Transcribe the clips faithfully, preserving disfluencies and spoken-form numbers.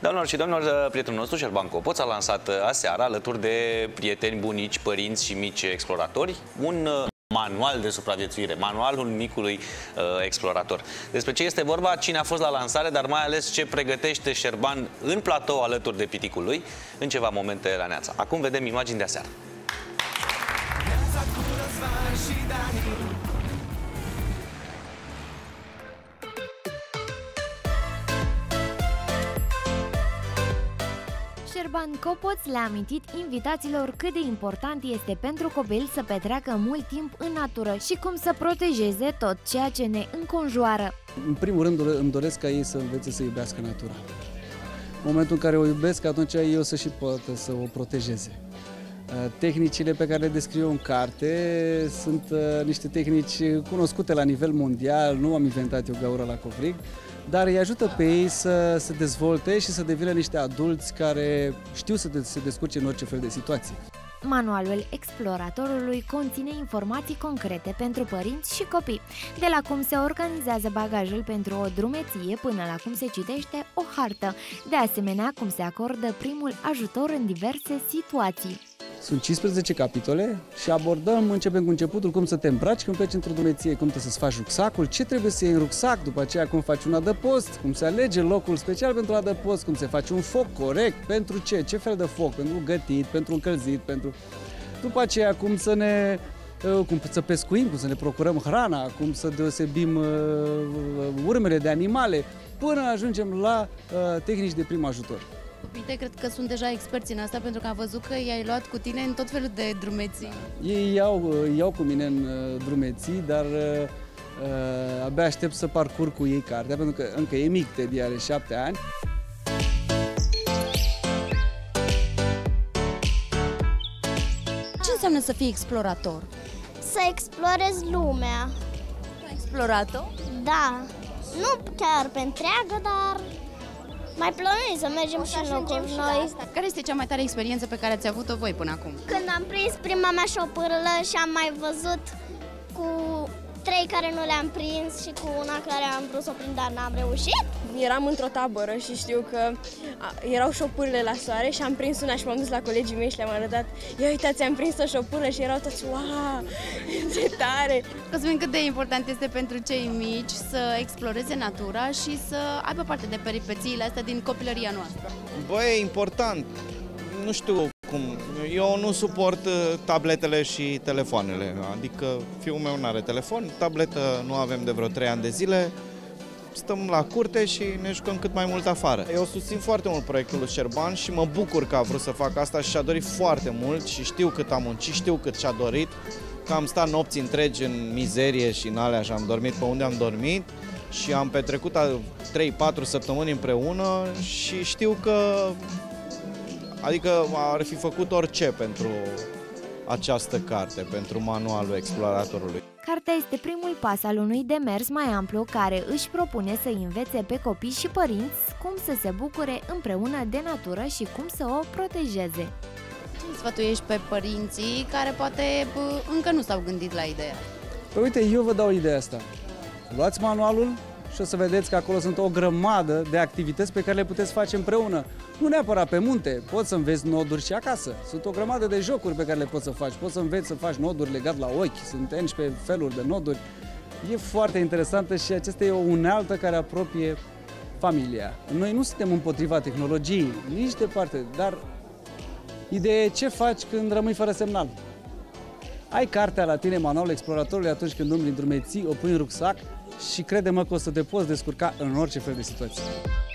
Doamnelor și domnilor, prietenul nostru, Șerban Copoț, a lansat aseară, alături de prieteni, bunici, părinți și mici exploratori, un manual de supraviețuire, manualul micului uh, explorator. Despre ce este vorba, cine a fost la lansare, dar mai ales ce pregătește Șerban în platou alături de piticul lui în ceva momente la Neața. Acum vedem imagini de aseară. Șerban Copoț le-a amintit invitaților cât de important este pentru copil să petreacă mult timp în natură și cum să protejeze tot ceea ce ne înconjoară. În primul rând îmi doresc ca ei să învețe să iubească natura. În momentul în care o iubesc, atunci ei o să și poată să o protejeze. Tehnicile pe care le descriu în carte sunt niște tehnici cunoscute la nivel mondial, nu am inventat eu gaură la covrig, dar îi ajută pe ei să se dezvolte și să devină niște adulți care știu să se descurce în orice fel de situații. Manualul exploratorului conține informații concrete pentru părinți și copii, de la cum se organizează bagajul pentru o drumeție până la cum se citește o hartă, de asemenea cum se acordă primul ajutor în diverse situații. Sunt cincisprezece capitole și abordăm, începem cu începutul, cum să te îmbraci când pleci într-o drumeție, cum trebuie să-ți faci rucsacul, ce trebuie să iei în rucsac, după aceea cum faci un adăpost, cum se alege locul special pentru adăpost, cum se face un foc corect, pentru ce, ce fel de foc, pentru gătit, pentru încălzit, pentru... După aceea cum să ne... cum să pescuim, cum să ne procurăm hrana, cum să deosebim uh, urmele de animale, până ajungem la uh, tehnici de prim ajutor. Uite, cred că sunt deja experți în asta, pentru că am văzut că i-ai luat cu tine în tot felul de drumeții. Ei iau, iau cu mine în uh, drumeții, dar uh, uh, abia aștept să parcurg cu ei cartea, pentru că încă e mic, Teddy are șapte ani. Ce înseamnă să fii explorator? Să explorezi lumea. Ai explorat-o? Da. Nu chiar pe întreagă, dar mai plănuim să mergem și în locuri noi. Care este cea mai tare experiență pe care ați avut-o voi până acum? Când am prins prima mea șopârlă și am mai văzut cu trei care nu le-am prins și cu una care am vrut să o prind, dar n-am reușit. Eram într-o tabără și știu că erau șopârle la soare și am prins una și m-am dus la colegii mei și le-am arătat. Ia uitați, am prins o șopârlă și erau toți, wow, ce tare! Cosmin, cât de important este pentru cei mici să exploreze natura și să aibă parte de peripețiile astea din copilăria noastră? Băi, e important. Nu știu cum. Eu nu suport tabletele și telefoanele. Adică fiul meu nu are telefon, tabletă nu avem de vreo trei ani de zile. Stăm la curte și ne jucăm cât mai mult afară. Eu susțin foarte mult proiectul lui Șerban și mă bucur că a vrut să fac asta și și-a dorit foarte mult și știu cât a muncit, știu cât și-a dorit, că am stat nopți întregi în mizerie și în alea și am dormit pe unde am dormit și am petrecut trei patru săptămâni împreună și știu că adică ar fi făcut orice pentru această carte, pentru manualul exploratorului. Cartea este primul pas al unui demers mai amplu care își propune să învețe pe copii și părinți cum să se bucure împreună de natură și cum să o protejeze. Ce sfătuiești pe părinții care poate încă nu s-au gândit la ideea? Păi uite, eu vă dau ideea asta. Luați manualul și o să vedeți că acolo sunt o grămadă de activități pe care le puteți face împreună. Nu neapărat pe munte, poți să înveți noduri și acasă. Sunt o grămadă de jocuri pe care le poți să faci. Poți să înveți să faci noduri legat la ochi, sunt unsprezece feluri de noduri. E foarte interesantă și acesta e o unealtă care apropie familia. Noi nu suntem împotriva tehnologiei, nici departe, dar ideea e ce faci când rămâi fără semnal. Ai cartea la tine, manualul exploratorului, atunci când umbli în drumeții, o pui în rucsac și crede-mă că o să te poți descurca în orice fel de situație.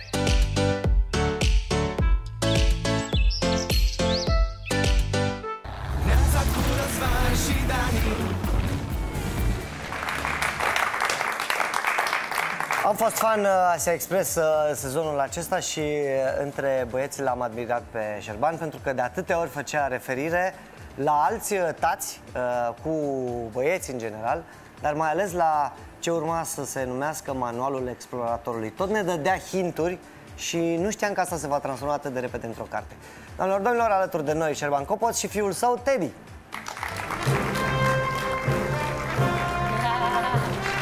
Am fost fan Asia Express sezonul acesta și între băieți l-am admirat pe Șerban pentru că de atâtea ori făcea referire la alți tați cu băieți în general, dar mai ales la ce urma să se numească manualul exploratorului. Tot ne dădea hinturi și nu știam că asta se va transforma atât de repede într-o carte. Doamnelor, domnilor, alături de noi Șerban Copoț și fiul său, Teddy.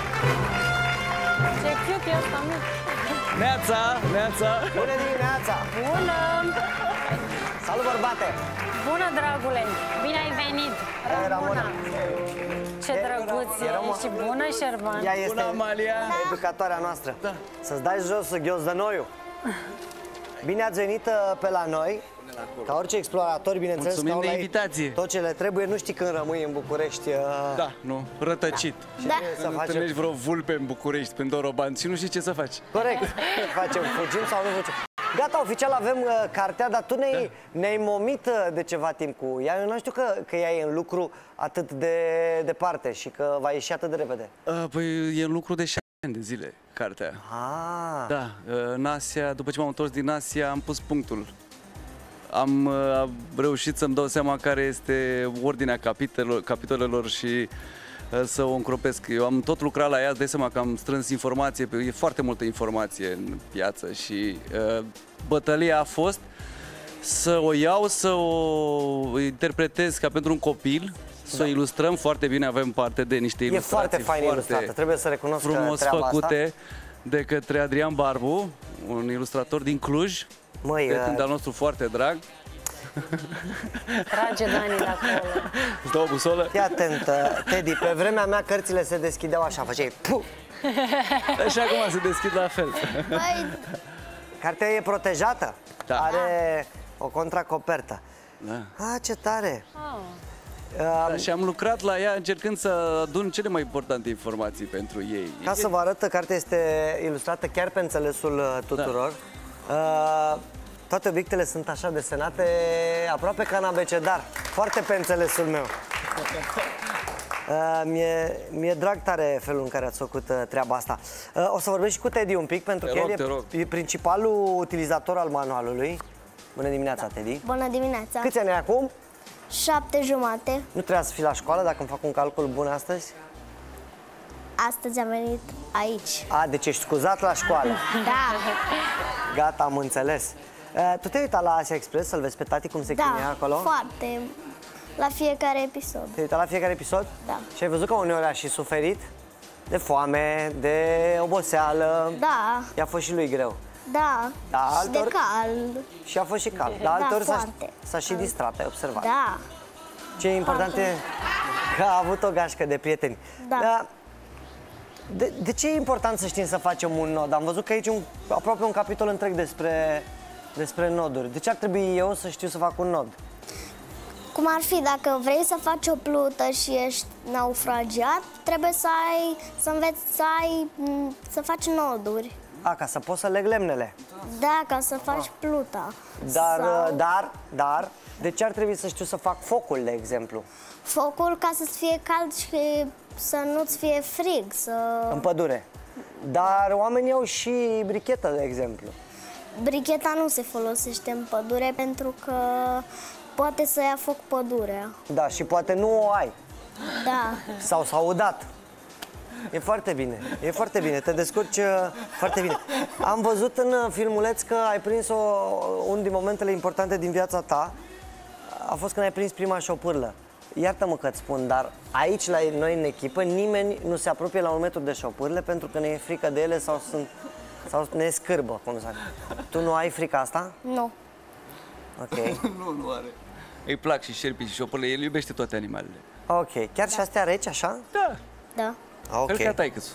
Ce cute e asta, mă! Neața, neața! Bună dimineața! Bună! Salut, bărbate! Bună, dragule! Bine ai venit! Ramona! Ce drăguț ești și bună, Șerban! Ea este Bună, Amalia! educatoarea noastră. Da. Să-ți dai jos ghiozdănoiul. Bine ați venit pe la noi. Ca orice explorator, bineînțeles, mulțumim de invitație. Tot ce le trebuie, nu știi când rămâi în București. Da, nu, rătăcit. Da. Să nu întâlnești vreo vulpe în București, pe Doroban și nu știi ce să faci. Corect. Facem, fugim sau nu fugim. Gata, oficial avem uh, cartea, dar tu ne-ai da. ne momit uh, de ceva timp cu ea. Eu nu știu că, că ea e în lucru atât de departe și că va ieși atât de repede. Uh, păi e în lucru de șase ani de zile, cartea. Ah. Da, uh, în Asia, după ce m-am întors din Asia, am pus punctul. Am uh, reușit să-mi dau seama care este ordinea capitolelor, capitolelor și uh, să o încropesc. Eu am tot lucrat la ea, îți dai seama că am strâns informație, e foarte multă informație în piață și uh, bătălia a fost să o iau, să o interpretez ca pentru un copil, să da. o ilustrăm foarte bine, avem parte de niște ilustrații e foarte fain foarte ilustrată, trebuie să recunosc frumos treaba făcute asta. De către Adrian Barbu, un ilustrator din Cluj. Măi, prieten al nostru foarte drag. Trage Dani de acolo. Îți dau o busolă? Fii atent, Teddy, pe vremea mea cărțile se deschideau așa, făceai puh! Și acum se deschid la fel. Băi, cartea e protejată, da. Are o contracopertă. Da. Ah, ce tare! Oh. Da, și am lucrat la ea încercând să adun cele mai importante informații pentru ei. Ca să vă arăt, cartea este ilustrată chiar pe înțelesul tuturor. Da. Uh, toate obiectele sunt așa desenate aproape ca în abecedar, foarte pe înțelesul meu. Uh, mi-e, mi-e drag tare felul în care ați făcut uh, treaba asta. Uh, o să vorbesc și cu Teddy un pic, pentru că el e, e principalul utilizator al manualului. Bună dimineața, da. Teddy! Bună dimineața! Câți ani ai acum? Șapte jumate. Nu trebuia să fii la școală, dacă îmi fac un calcul bun astăzi? Astăzi am venit aici. A, deci ești scuzat la școală. Da. Gata, am înțeles. Uh, tu te-ai uitat la Asia Express, să-l vezi pe tati cum se da, chinuia acolo? Da, foarte. La fiecare episod. Te-ai uitat la fiecare episod? Da. Și ai văzut că uneori a și suferit? De foame, de oboseală? Da. I-a fost și lui greu. Da, da și de cald. Și a fost și cald. Dar da, altor s-a și distrat, ai observat. Da. Ce e important e că a avut o gașcă de prieteni. Da. Dar de, de ce e important să știm să facem un nod? Am văzut că aici un, aproape un capitol întreg despre, despre noduri. De ce ar trebui eu să știu să fac un nod? Cum ar fi, dacă vrei să faci o plută și ești naufragiat, trebuie să ai, să înveți să ai, să faci noduri. A, ca să poți să leg lemnele. Da, ca să faci pluta. Dar, Sau... dar, dar, de ce ar trebui să știu să fac focul, de exemplu? Focul ca să-ți fie cald și să nu-ți fie frig, să... În pădure. Dar oamenii au și brichetă, de exemplu. Bricheta nu se folosește în pădure pentru că poate să ia foc pădurea. Da, și poate nu o ai. Da. Sau s-a udat. E foarte bine, e foarte bine, te descurci foarte bine. Am văzut în filmuleț că ai prins o, unul din momentele importante din viața ta. A fost când ai prins prima șopârlă. Iartă-mă că-ți spun, dar aici la noi în echipă nimeni nu se apropie la un metru de șopârle pentru că ne e frică de ele sau, sunt, sau ne scârbă, cum să Tu nu ai frica asta? Nu. Ok. nu, nu are. Îi plac și șerpii și șopârle, el iubește toate animalele. Ok, chiar și astea reci, așa? Da. Da. Ok. Cred că taică-su.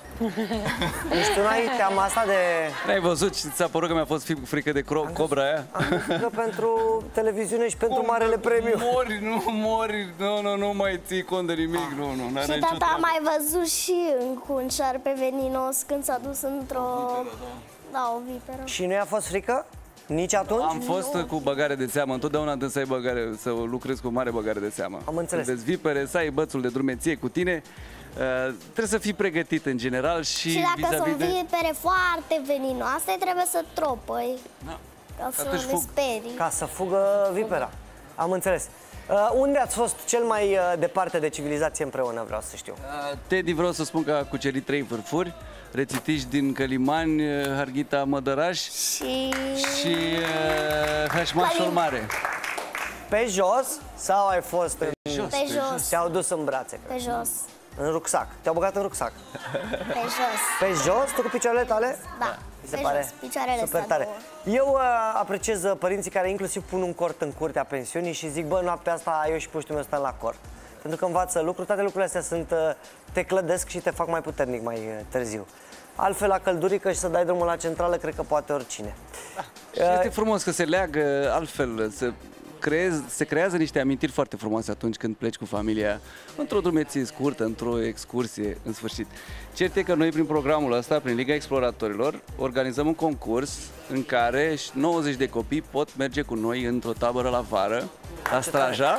Deci tu n-ai teama asta de... N-ai văzut și ți-a părut că mi-a fost frică de cro- cobra aia? Am văzut că pentru televiziune și pentru marele premiu. Mori, nu mori, nu, nu, nu mai ții cont de nimic, nu, nu, n-are Și nicio tata a mai văzut și cu un șarpe veninos când s-a dus într-o... Da, o viperă. Și nu i-a fost frică? Nici atunci? Am fost nu. cu băgare de seamă, întotdeauna trebuie să ai băgare, să lucrezi cu mare băgare de seamă. Am înțeles. Când vezi vipere, să ai bățul de drumeție cu tine, uh, trebuie să fii pregătit în general și... Și dacă sunt de... vipere foarte veninoase, trebuie să tropăi. Da. Ca să Atunci le fug. sperii. Ca să fugă vipera. Am înțeles. Uh, unde ați fost cel mai uh, departe de civilizație împreună, vreau să știu? Uh, Teddy, vreau să spun că a cucerit trei vârfuri, Rețitiș din Călimani, Harghita Mădăraș și, și uh, Hășmașul Mare. Pe jos sau ai fost în... Pe jos. Pe jos. Te-au dus în brațe. Pe jos. În rucsac. Te-au băgat în rucsac. Pe jos. Pe jos? Tu cu picioarele tale? Da, Mi se pe pare jos. Picioarele super astea tare. două. Eu uh, apreciez uh, părinții care inclusiv pun un cort în curtea pensiunii și zic, bă, noaptea asta eu și puștii meu stăm la cort. Pentru că învață lucruri, toate lucrurile astea sunt, uh, te clădesc și te fac mai puternic mai uh, târziu. Altfel, la căldurică și să dai drumul la centrală, cred că poate oricine. Da. Și este frumos că se leagă altfel, se, creez, se creează niște amintiri foarte frumoase atunci când pleci cu familia într-o drumeție scurtă, într-o excursie, în sfârșit. Cert e că noi, prin programul ăsta, prin Liga Exploratorilor, organizăm un concurs în care nouăzeci de copii pot merge cu noi într-o tabără la vară, la Straja.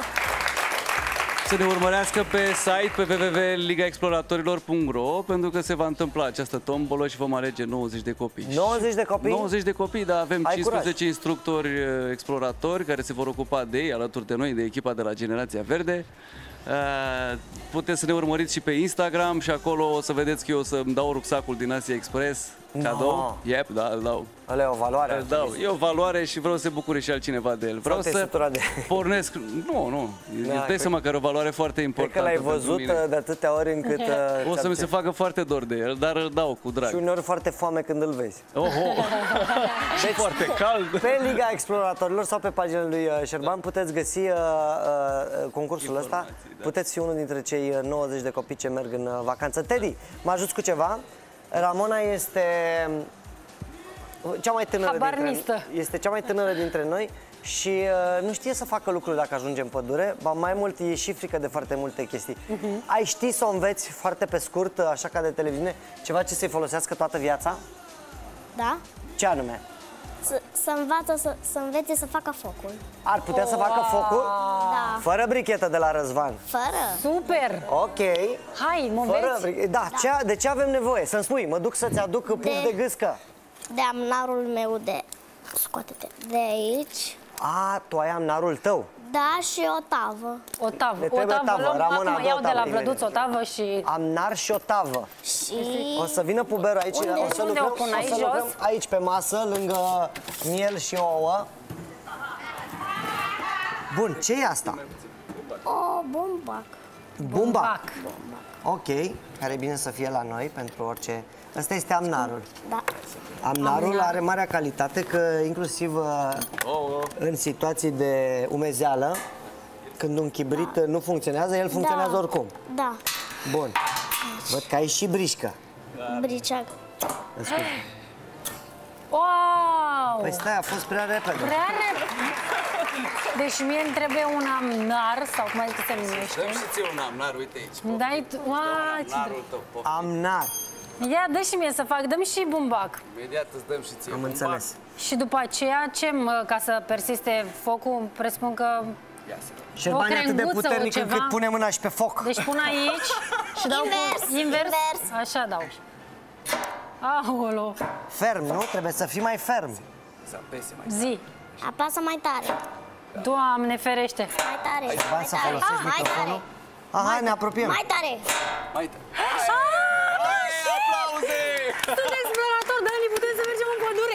Să ne urmărească pe site pe w w w punct liga exploratorilor punct r o pentru că se va întâmpla această tombolă și vom alege nouăzeci de copii. nouăzeci de copii? nouăzeci de copii, dar avem Ai cincisprezece curaj. instructori exploratori care se vor ocupa de ei, alături de noi, de echipa de la Generația Verde. Uh, puteți să ne urmăriți și pe Instagram și acolo o să vedeți că eu o să-mi dau rucsacul din Asia Express cadou. No. Yep, da, îl dau. Ăla e o valoare. Îl dau. E o valoare și vreau să se bucure și altcineva de el. Vreau Sau te-ai să săturat de... pornesc... Nu, nu. Da, Îți dai seama că are o valoare foarte Cred importantă. că l-ai pentru văzut mine. de atâtea ori încât... uh, O să mi se facă foarte dor de el, dar îl dau cu drag. Și uneori foarte foame când îl vezi. Oh, oh. Deci, foarte cald. Pe Liga Exploratorilor sau pe pagina lui uh, Șerban puteți găsi uh, uh, concursul ăsta. Da. Puteți fi unul dintre cei uh, nouăzeci de copii ce merg în uh, vacanță. Teddy, mă ajuți cu ceva? Ramona este cea mai tânără Habarnistă. dintre, este cea mai tânără dintre noi și uh, nu știe să facă lucruri dacă ajunge în pădure, ba mai mult e și frică de foarte multe chestii. Uh-huh. Ai ști să o înveți foarte pe scurt, așa ca de televiziune, ceva ce să-i folosească toată viața? Da? Ce anume? Să, să, învață, să, să învețe să facă focul. Ar putea să facă focul? Da. Fără brichetă de la Răzvan. Fără. Super! Ok. Hai, mă Fără înveți? bri- da, Ce, de ce avem nevoie? Să-mi spui, mă duc să-ți aduc punct de, de gâscă. De amnarul meu de... Scoate-te. De aici. A, tu ai amnarul tău. Da, și o tavă. O tavă. Ne O trebuie tavă. tavă. Luăm, Ramona, acum dă o iau de la tavă. Vlăduț o tavă și... Amnar și o tavă. Și... O să vină puberul aici. Unde? O să Unde lucrăm, o pun? Aici o să lucrăm jos? aici pe masă, lângă miel și ouă. Bun, ce e asta? O, bumbac. Bumbac. Ok, care e bine să fie la noi pentru orice... Ăsta este amnarul. Da. Amnarul Amnar. are marea calitate că inclusiv uh, în situații de umezeală, când un chibrit nu funcționează, el funcționează Da. oricum. Da. Bun. Văd că ai și brișcă. Briceag. Ascult. Wow! Păi stai, a fost prea repede. Prea repede. Deci mie îmi trebuie un amnar, sau cum ai zis că se numește. Dăm și ție un amnar, uite aici. Îmi dai tu... Uaa, ce... Amnarul tău. Amnar. Ia, dă și mie să fac, dăm și bumbac. Imediat îți dăm și ție. Am bumbac. înțeles. Și după aceea, ce, mă, ca să persiste focul, presupun că... Șerban e atât de crenguță, puternic o ceva. încât pune mâna și pe foc. Deci pun aici și dau Invers, cu... invers. invers. Așa dau. Aolo. Ferm, nu? Trebuie să fii mai ferm. Să apese mai. Zi. Apasă mai tare. Doamne ferește. Mai tare. Hai Mai să tare. folosești Mai microfonul. tare. Aha, ne apropiem. Mai tare. Mai tare. Aplauze! Sunt explorator, Dani, putem să mergem în pădure.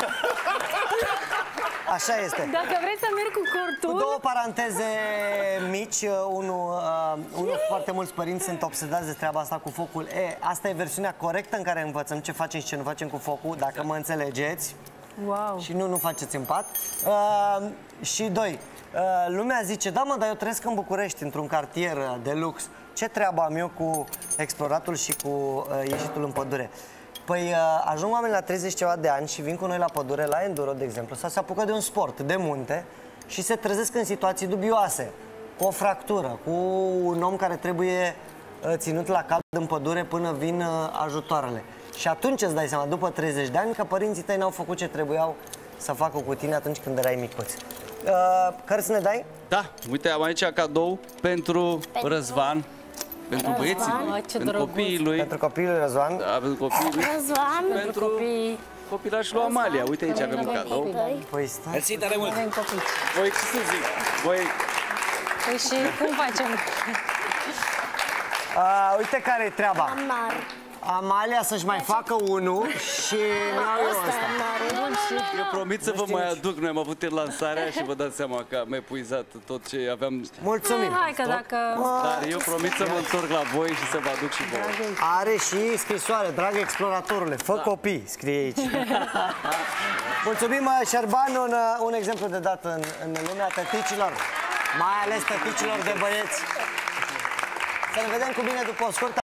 Așa este. Dacă vrei să merg cu Cu cortul... două paranteze mici, unul, uh, unul foarte mulți părinți sunt obsedați de treaba asta cu focul. E, asta e versiunea corectă în care învățăm ce facem și ce nu facem cu focul, dacă mă înțelegeți. Wow. Și nu, nu faceți în pat. Uh, și doi, uh, lumea zice, da mă, dar eu trăiesc în București, într-un cartier uh, de lux. Ce treabă am eu cu exploratul și cu uh, ieșitul în pădure? Păi uh, ajung oameni la treizeci ceva de ani și vin cu noi la pădure, la enduro, de exemplu, sau se apucă de un sport de munte și se trezesc în situații dubioase, cu o fractură, cu un om care trebuie uh, ținut la cald în pădure până vin uh, ajutoarele. Și atunci îți dai seama, după treizeci de ani, că părinții tăi n-au făcut ce trebuiau să facă cu tine atunci când erai micuț. Uh, care să ne dai? Da, uite, am aici cadou pentru Răzvan, pentru băieții lui, Mă, ce pentru drăguț. copiii lui. Pentru copilul Răzvan. Da, pentru copiii lui. Răzvan. Pentru Copii... copilașul lui Amalia. Uite, aici avem un cadou. Păi stai. Mersi tare mult. Avem copii. Voi ce să zic? Voi... Păi și cum facem? Uh, uite care e treaba. Amnar. Amalia să-și mai facă unul și mi-au eu ăsta. Eu promit să vă mai aduc. Noi am avut lansarea și vă dați seama că am epuizat tot ce aveam. Mulțumim. Hai că dacă... Dar eu promit să mă întorc la voi și să vă aduc și voi. Are și scrisoare, dragă exploratorule, fă da. copii, scrie aici. Mulțumim, Șerban, un, un exemplu de dat în, în lumea tăticilor, mai ales tăticilor de băieți. Să ne vedem cu bine după o scurtă